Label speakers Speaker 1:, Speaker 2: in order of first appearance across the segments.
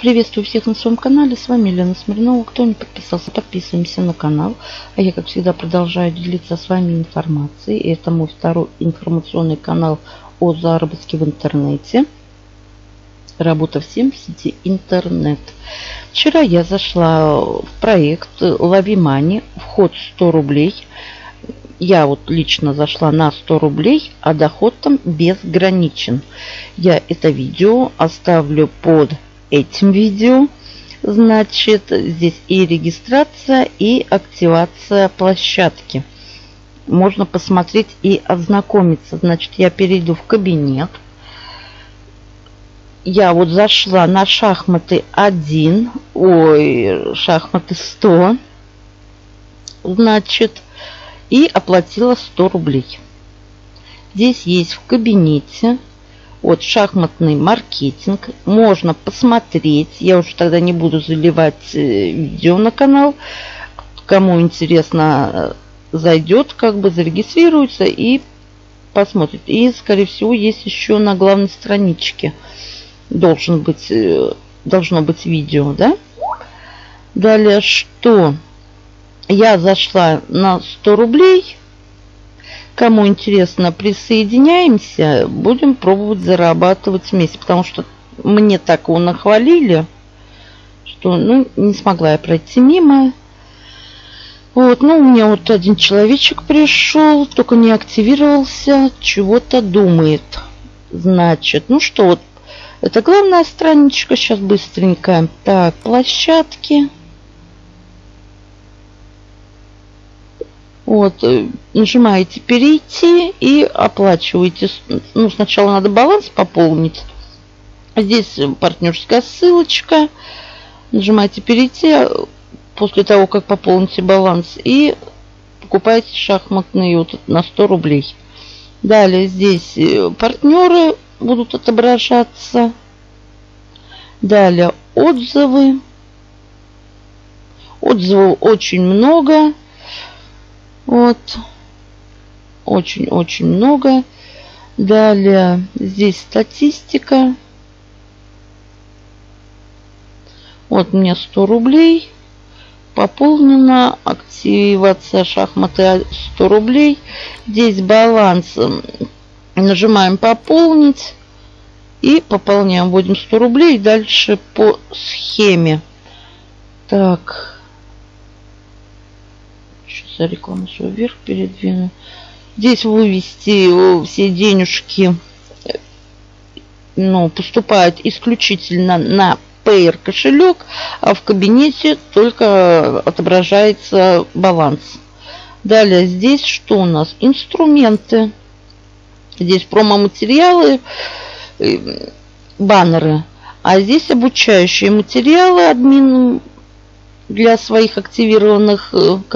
Speaker 1: Приветствую всех на своем канале. С вами Елена Смирнова. Кто не подписался, подписываемся на канал. А я, как всегда, продолжаю делиться с вами информацией. И это мой второй информационный канал о заработке в интернете. Работа всем в сети интернет. Вчера я зашла в проект LoviMoney. Вход 100 рублей. Я вот лично зашла на 100 рублей, а доход там безграничен. Я это видео оставлю под этим видео. Значит, здесь и регистрация, и активация площадки. Можно посмотреть и ознакомиться. Значит, я перейду в кабинет. Я вот зашла на шахматы 1, шахматы 100. Значит, и оплатила 100 рублей. Здесь есть в кабинете вот шахматный маркетинг. Можно посмотреть. Я уже тогда не буду заливать видео на канал. Кому интересно, зайдет, зарегистрируется и посмотрит. И, скорее всего, есть еще на главной страничке. Должно быть видео, да? Далее что? Я зашла на 100 рублей. Кому интересно, присоединяемся. Будем пробовать зарабатывать вместе. Потому что мне так его нахвалили, что не смогла я пройти мимо. Вот, у меня вот один человечек пришел, только не активировался, чего-то думает. Значит, это главная страничка. Сейчас быстренько. Так, площадки. Вот, нажимаете перейти и оплачиваете. Сначала надо баланс пополнить. Здесь партнерская ссылочка. Нажимаете перейти после того, как пополните баланс. И покупаете шахматные на 100 рублей. Далее здесь партнеры будут отображаться. Далее отзывы. Отзывов очень много. Вот. Очень-очень много. Далее здесь статистика. Вот у меня 100 рублей. Пополнена. Активация шахматы 100 рублей. Здесь баланс. Нажимаем пополнить. И пополняем. Вводим 100 рублей. Дальше по схеме. Так. Сейчас рекламу свою вверх передвину. Здесь вывести все денежки поступают исключительно на Payer кошелек, а в кабинете только отображается баланс. Далее здесь что у нас? Инструменты. Здесь промо-материалы, баннеры. А здесь обучающие материалы админ для своих активированных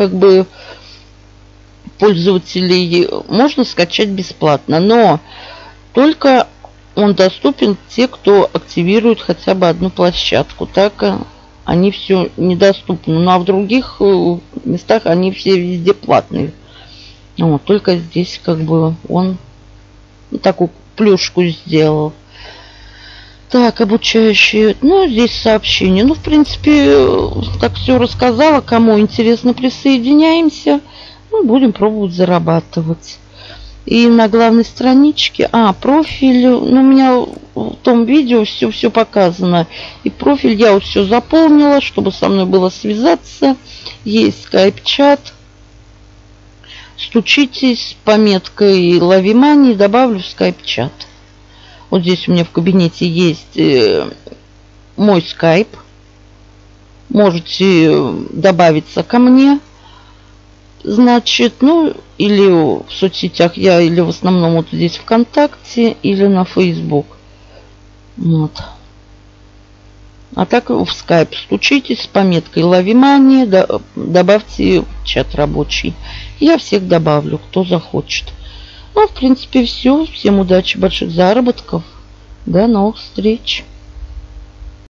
Speaker 1: пользователей можно скачать бесплатно. Но только он доступен те, кто активирует хотя бы одну площадку. Так они все недоступны. А в других местах они все везде платные. Только здесь он такую плюшку сделал. Так, обучающие. Здесь сообщение. В принципе, так все рассказала. Кому интересно, присоединяемся. Будем пробовать зарабатывать. И на главной страничке. Профиль. У меня в том видео все показано. И профиль я все заполнила, чтобы со мной было связаться. Есть скайп-чат. Стучитесь с пометкой LoviMoney. Добавлю в скайп-чат. Вот здесь у меня в кабинете есть мой скайп. Можете добавиться ко мне. Значит, или в соцсетях или в основном вот здесь ВКонтакте, или на Facebook. Вот. А так в скайп стучитесь с пометкой LoviMoney. Добавьте в чат рабочий. Я всех добавлю, кто захочет. В принципе, все. Всем удачи, больших заработков. До новых встреч.